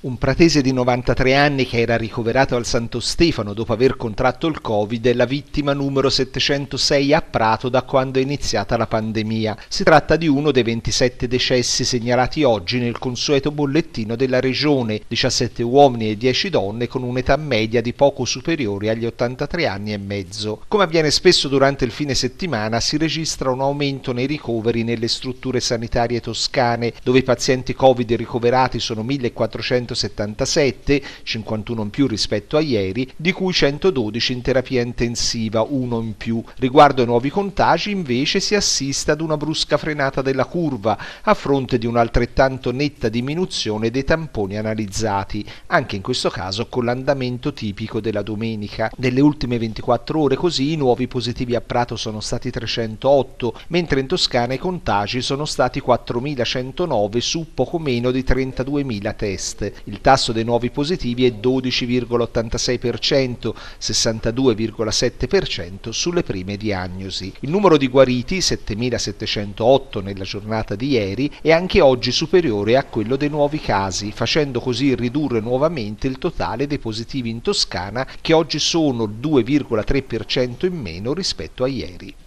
Un pratese di 93 anni che era ricoverato al Santo Stefano dopo aver contratto il Covid è la vittima numero 706 a Prato da quando è iniziata la pandemia. Si tratta di uno dei 27 decessi segnalati oggi nel consueto bollettino della regione, 17 uomini e 10 donne con un'età media di poco superiore agli 83 anni e mezzo. Come avviene spesso durante il fine settimana, si registra un aumento nei ricoveri nelle strutture sanitarie toscane, dove i pazienti Covid ricoverati sono 1477, 51 in più rispetto a ieri, di cui 112 in terapia intensiva, uno in più. Riguardo ai nuovi contagi, invece, si assiste ad una brusca frenata della curva, a fronte di un'altrettanto netta diminuzione dei tamponi analizzati, anche in questo caso con l'andamento tipico della domenica. Nelle ultime 24 ore, così, i nuovi positivi a Prato sono stati 308, mentre in Toscana i contagi sono stati 4.109 su poco meno di 32.000 test. Il tasso dei nuovi positivi è 12,86%, 62,7% sulle prime diagnosi. Il numero di guariti, 7.708 nella giornata di ieri, è anche oggi superiore a quello dei nuovi casi, facendo così ridurre nuovamente il totale dei positivi in Toscana, che oggi sono il 2,3% in meno rispetto a ieri.